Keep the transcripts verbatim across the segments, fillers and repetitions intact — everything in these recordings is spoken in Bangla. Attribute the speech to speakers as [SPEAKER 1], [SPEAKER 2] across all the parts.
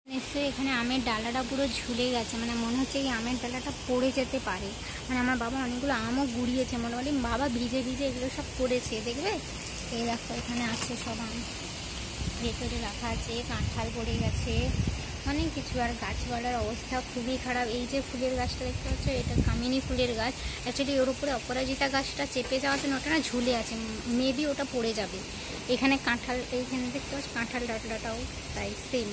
[SPEAKER 1] নিশ্চয়ই এখানে আমের ডালাটা পুরো ঝুলে গেছে, মানে মনে হচ্ছে এই আমের ডালাটা পড়ে যেতে পারে। মানে আমার বাবা অনেকগুলো আমও গুড়িয়েছে, মোটামুটি বাবা ভিজে ভিজে এগুলো সব করেছে। দেখবে এই দেখো এখানে আছে সব আম ভেতরে রাখা আছে, কাঁঠাল পড়ে গেছে, অনেক কিছু। আর গাছপালার অবস্থা খুবই খারাপ। এই যে ফুলের গাছটা দেখতে পাচ্ছ, এটা কামিনী ফুলের গাছ। অ্যাকচুয়ালি ওর উপরে অপরাজিতা গাছটা চেপে যাওয়ার জন্য ওটা না ঝুলে আছে, মেবি ওটা পড়ে যাবে। এখানে কাঁঠাল, এইখানে দেখতে পাচ্ছ কাঁঠাল ডাটাটাও তাই সেম।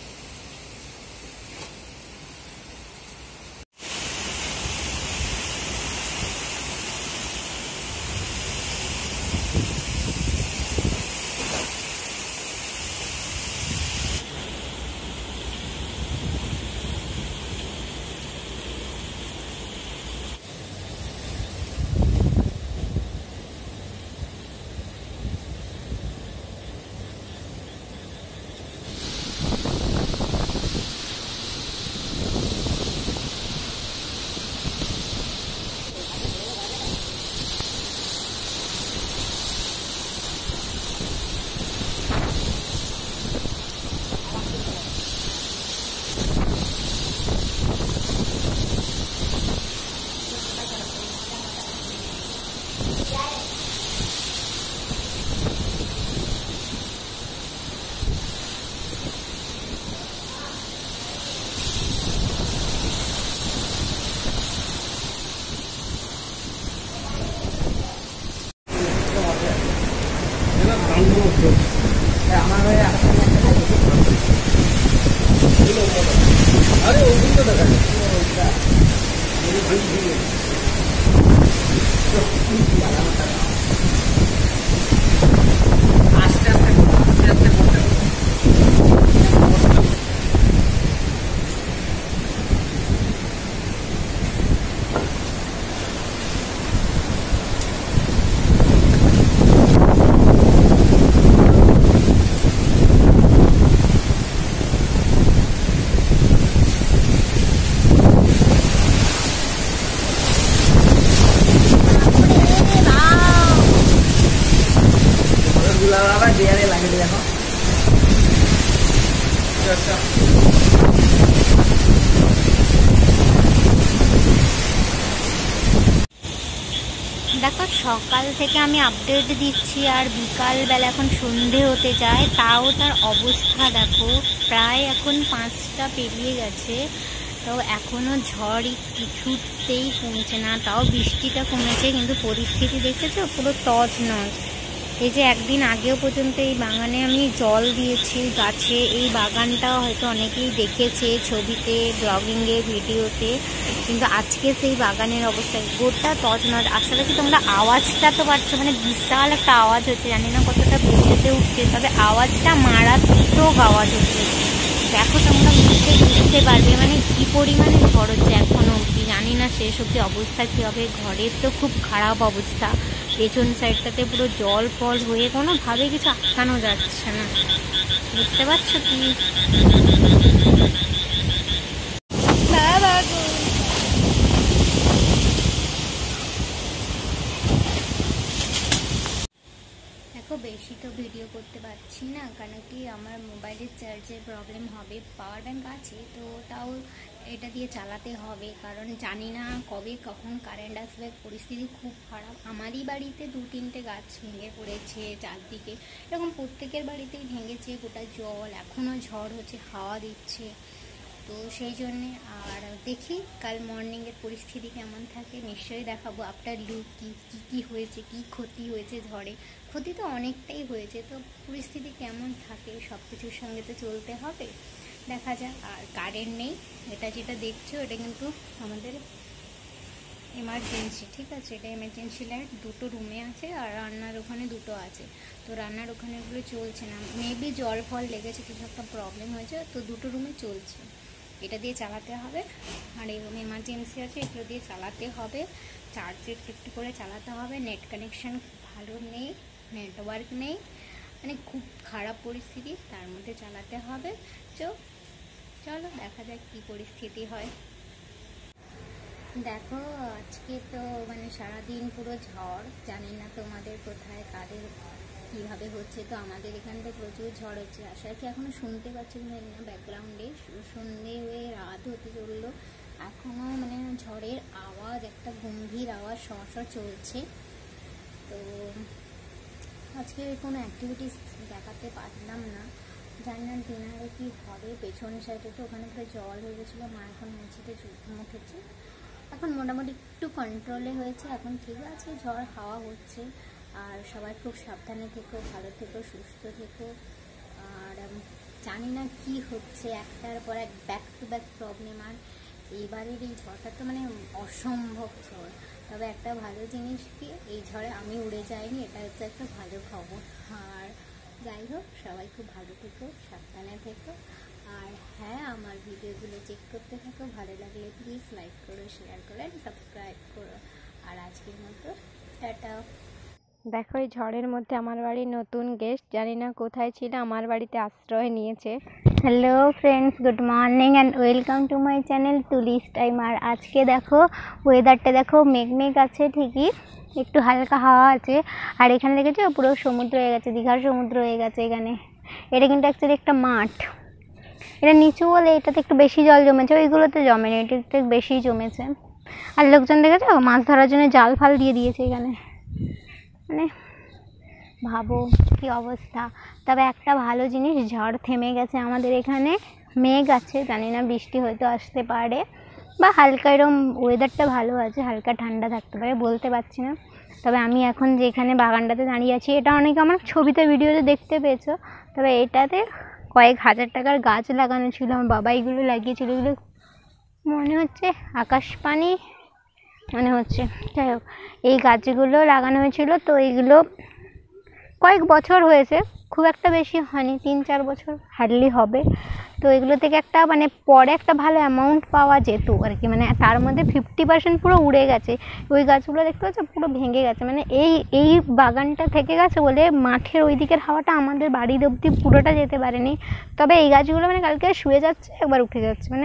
[SPEAKER 1] দেখো সকাল থেকে আমি আপডেট দিচ্ছি আর বিকালবেলা এখন সন্ধে হতে যায়, তাও তার অবস্থা দেখো। প্রায় এখন পাঁচটা পেরিয়ে গেছে, তো এখনও ঝড় কিছুতেই কমছে না। তাও বৃষ্টিটা কমেছে, কিন্তু পরিস্থিতি দেখেছো পুরো তছনছ। এই যে একদিন আগেও পর্যন্ত এই বাগানে আমি জল দিয়েছি গাছে, এই বাগানটা হয়তো অনেকেই দেখেছে ছবিতে, ব্লগিংয়ে, ভিডিওতে, কিন্তু আজকে সেই বাগানের অবস্থা গোটা তছনছ। আসলে কি তোমরা আওয়াজটা তো পাচ্ছ, মানে বিশাল একটা আওয়াজ হচ্ছে, জানি না কতটা বেরিয়েতে উঠছে, তবে আওয়াজটা মারাত্মক আওয়াজ হচ্ছে। দেখো তোমরা বুঝতে বুঝতে পারবে মানে কি পরিমাণে ঝড় হচ্ছে এখনো অবধি। জানি না শেষ অবধি অবস্থা কী হবে। ঘরের তো খুব খারাপ অবস্থা, পেছন সাইডটাতে পুরো জল ফল হয়ে কোনোভাবে কিছু আটকানো যাচ্ছে না, বুঝতে পারছো কি? দেখো বেশি তো ভিডিও করতে পারছি না, কারণ কি আমার মোবাইলের চার্জের প্রবলেম হবে। পাওয়ার ব্যাঙ্ক আছে তো তাও এটা দিয়ে চালাতে হবে, কারণ জানি না কবে কখন কারেন্ট আসবে। পরিস্থিতি খুব খারাপ। আমারই বাড়িতে দু তিনটে গাছ ভেঙে পড়েছে চারদিকে, এরকম প্রত্যেকের বাড়িতেই ভেঙেছে। গোটা জল, এখনও ঝড় হচ্ছে, হাওয়া দিচ্ছে, তো সেই জন্যে। আর দেখি কাল মর্নিংয়ের পরিস্থিতি কেমন থাকে, নিশ্চয়ই দেখাবো আফটার লুক কী কী কী হয়েছে, কী ক্ষতি হয়েছে ঝড়ে। ক্ষতি তো অনেকটাই হয়েছে, তো পরিস্থিতি কেমন থাকে সব কিছুর সঙ্গে তো চলতে হবে, দেখা যাক। আর কারেন্ট নেই, এটা যেটা দেখছো এটা কিন্তু আমাদের এমার্জেন্সি, ঠিক আছে? এটা এমার্জেন্সি লাইট, দুটো রুমে আছে আর রান্নার ওখানে দুটো আছে। তো রান্নার ওখানে ওগুলো চলছে না, মেবি জল ফল লেগেছে, কিছু একটা প্রবলেম হয়েছে, তো দুটো রুমে চলছে। এটা দিয়ে চালাতে হবে। আর এই রুমে এমার্জেন্সি আছে, এগুলো দিয়ে চালাতে হবে, চার্জের একটু করে চালাতে হবে। নেট কানেকশান ভালো নেই, নেটওয়ার্ক নেই, মানে খুব খারাপ পরিস্থিতি, তার মধ্যে চালাতে হবে। চো চলো দেখা যাক কী পরিস্থিতি হয়। দেখো আজকে তো মানে সারাদিন পুরো ঝড়, জানি না তোমাদের কোথায় কাদের কীভাবে হচ্ছে, তো আমাদের এখানটা প্রচুর ঝড় হচ্ছে। আশা কি এখনও শুনতে পাচ্ছি কিনা ব্যাকগ্রাউন্ডে রাত হতে চললো, এখনও মানে ঝড়ের আওয়াজ, একটা গম্ভীর আওয়াজ সহসা চলছে। তো আজকে কোনো অ্যাক্টিভিটিস দেখাতে পারলাম না, জানি না ডিনারে কি হবে। পেছনের সাইডে তো ওখানে পুরো জল হয়ে গেছিলো, মা এখন মেঝেতে মুখেছে, এখন মোটামুটি একটু কন্ট্রোলে হয়েছে, এখন ঠিক আছে, ঝড় হাওয়া হচ্ছে। আর সবাই খুব সাবধানে থেকো, ভালো থেকো, সুস্থ থেকো। আর জানি না কি হচ্ছে, একটার পর এক ব্যাক টু ব্যাক প্রবলেম। আর এইবারের এই ঝড়টা তো মানে অসম্ভব ঝড়। তবে একটা ভালো জিনিস কি, এই ঝড়ে আমি উড়ে যাইনি, এটা হচ্ছে একটা ভালো খবর। আর যাই হোক, সবাই খুব ভালো থেকো, সাবধানে থেকো। আর হ্যাঁ, আমার ভিডিওগুলো চেক করতে থাকো, ভালো লাগলে প্লিজ লাইক করো, শেয়ার করো, সাবস্ক্রাইব করো। আর আজকের মতো টাটা। দেখো, এই ঝড়ের মধ্যে আমার বাড়ির নতুন গেস্ট, জানি না কোথায় ছিল, আমার বাড়িতে আশ্রয় নিয়েছে। Hello friends, good morning and welcome to my channel Tulis time. আর আজকে দেখো ওয়েদারটা দেখো, মেঘ মেঘ আছে ঠিকই, একটু হালকা হাওয়া আছে। আর এখানে দেখেছো পুরো সমুদ্র হয়ে গেছে, দীঘার সমুদ্র হয়ে গেছে এখানে। এটা কিন্তু অ্যাকচুয়ালি একটা মাঠ, এটা নিচু বলে এটাতে একটু বেশি জল জমেছে, ওইগুলোতে জমেনি, এটাতে বেশি জমেছে। আর লোকজন দেখেছো মাছ ধরার জন্য জাল ফাল দিয়ে দিয়েছে এখানে, মানে ভাবো কি অবস্থা। তবে একটা ভালো জিনিস, ঝড় থেমে গেছে আমাদের এখানে, মেঘ আছে, জানি না বৃষ্টি হয়তো আসতে পারে, বা হালকা এরম ওয়েদারটা ভালো আছে, হালকা ঠান্ডা থাকতে পারে, বলতে পারছি না। তবে আমি এখন যেখানে বাগানটাতে দাঁড়িয়ে আছি, এটা অনেকে আমার ছবিতে ভিডিওতে দেখতে পেয়েছো। তবে এটাতে কয়েক হাজার টাকার গাছ লাগানো ছিল, আমার বাবা এগুলো লাগিয়েছিল, এগুলো মনে হচ্ছে আকাশপানি মনে হচ্ছে। যাই হোক, এই গাছগুলো লাগানো হয়েছিল, তো এইগুলো কয়েক বছর হয়েছে, খুব একটা বেশি হয়নি, তিন চার বছর হার্ডলি হবে। তো এগুলো থেকে একটা মানে পরে একটা ভালো অ্যামাউন্ট পাওয়া যেত আর কি, মানে তার মধ্যে ফিফটি পার্সেন্ট পুরো উড়ে গেছে। ওই গাছগুলো দেখতে পাচ্ছ পুরো ভেঙে গেছে, মানে এই এই বাগানটা থেকে গেছে বলে মাঠের ওই দিকের হাওয়াটা আমাদের বাড়ির অবধি পুরোটা যেতে পারেনি। তবে এই গাছগুলো মানে কালকে শুয়ে যাচ্ছে, একবার উঠে যাচ্ছে, মানে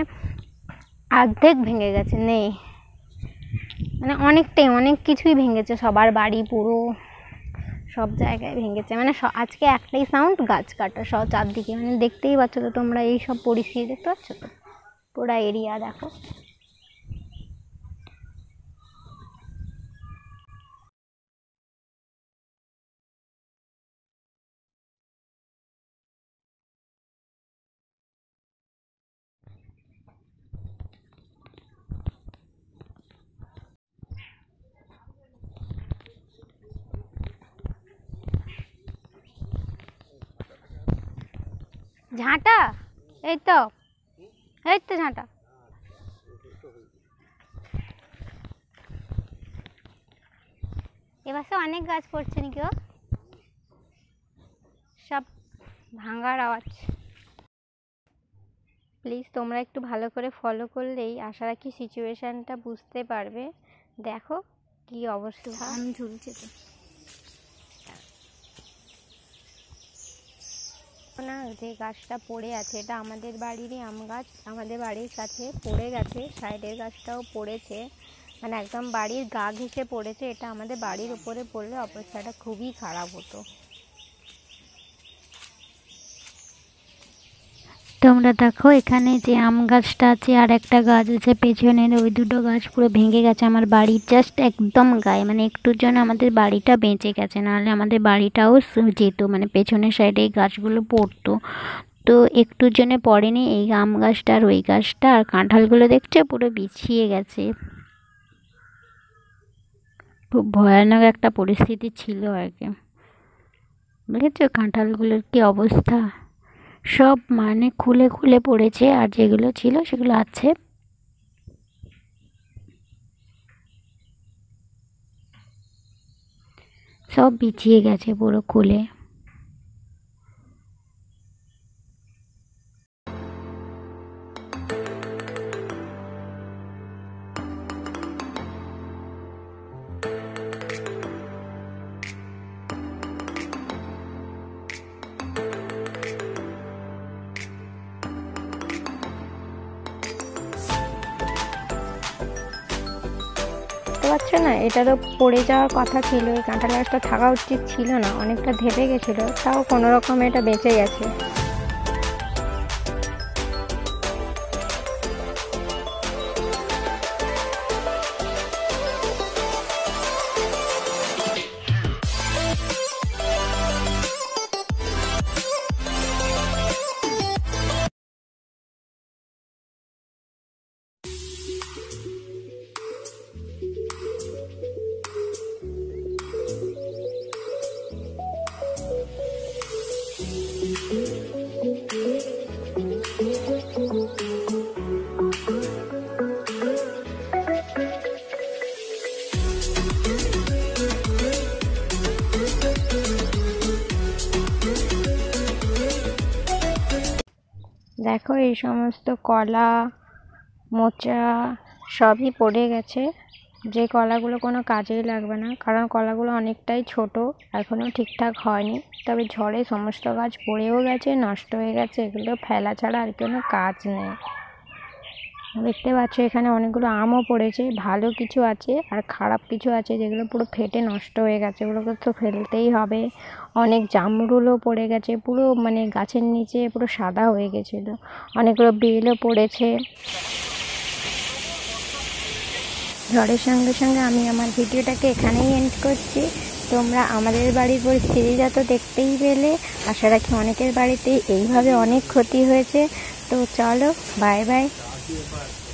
[SPEAKER 1] অর্ধেক ভেঙে গেছে, নেই মানে অনেকটাই, অনেক কিছুই ভেঙেছে, সবার বাড়ি পুরো সব জায়গায় ভেঙেছে। মানে আজকে একটাই সাউন্ড, গাছ কাটা সব চারদিকে, মানে দেখতেই পাচ্ছ তো তোমরা, এই সব পরিস্থিতি দেখতে পাচ্ছ তো, পুরো এরিয়া দেখো। ঝাঁটা, এই তো এই তো ঝাঁটা। এবার সে অনেক গাছ পড়ছে নাকি, ও সব ভাঙার আওয়াজ। প্লিজ তোমরা একটু ভালো করে ফলো করলেই আশা রাখি সিচুয়েশানটা বুঝতে পারবে। দেখো কি অবস্থা, আম ঝুলছে তো না, যে গাছটা পড়ে আছে এটা আমাদের বাড়িরই আম গাছ, আমাদের বাড়ির কাছে পড়ে গেছে, সাইডের গাছটাও পড়েছে, মানে একদম বাড়ির গা ঘেঁষে পড়েছে। এটা আমাদের বাড়ির উপরে পড়লে অবস্থাটা খুবই খারাপ হতো। তোমরা দেখো এখানে যে আম গাছটা আছে আর একটা গাছ আছে পেছনের, ওই দুটো গাছ পুরো ভেঙে গেছে আমার বাড়ির জাস্ট একদম গায়ে, মানে একটুর জন্য আমাদের বাড়িটা বেঁচে গেছে, নাহলে আমাদের বাড়িটাও যেত, মানে পেছনের সাইডে এই গাছগুলো পড়তো। তো একটুর জন্য পড়েনি, এই আম গাছটা আর ওই গাছটা। আর কাঁঠালগুলো দেখছো পুরো বিছিয়ে গেছে, খুব ভয়ানক একটা পরিস্থিতি ছিল আর কি। বুঝেছো কাঁঠালগুলোর কি অবস্থা, সব মানে খুলে খুলে পড়েছে, আর যেগুলো ছিল সেগুলো আছে। সব বিছিয়ে গেছে পুরো খুলে। পাচ্ছ না, এটা তো পড়ে যাওয়ার কথা ছিল, এই কাঁঠাল গাছটা থাকা উচিত ছিল না, অনেকটা ধেপে গেছিলো, তাও কোনো রকম এটা বেঁচে গেছে। দেখো এই সমস্ত কলা মোচা সবই পড়ে গেছে, যে কলাগুলো কোনো কাজেই লাগবে না, কারণ কলাগুলো অনেকটাই ছোট, এখনও ঠিকঠাক হয়নি। তবে ঝড়ে সমস্ত গাছ পড়েও গেছে, নষ্ট হয়ে গেছে, এগুলো ফেলা ছাড়া আর কোনো কাজ নেই। দেখতে পাচ্ছ এখানে অনেকগুলো আমও পড়েছে, ভালো কিছু আছে আর খারাপ কিছু আছে যেগুলো পুরো ফেটে নষ্ট হয়ে গেছে, ওগুলোকে তো ফেলতেই হবে। অনেক জামরুলও পড়ে গেছে, পুরো মানে গাছের নিচে পুরো সাদা হয়ে গেছিলো। অনেকগুলো বেলও পড়েছে। ঝড়ের সঙ্গে সঙ্গে আমি আমার ভিডিওটাকে এখানেই এন্ড করছি। তোমরা আমাদের বাড়ির পরিস্থিতিটা তো দেখতেই পেলে, আশা রাখি অনেকের বাড়িতেই এইভাবে অনেক ক্ষতি হয়েছে। তো চলো, বাই বাই।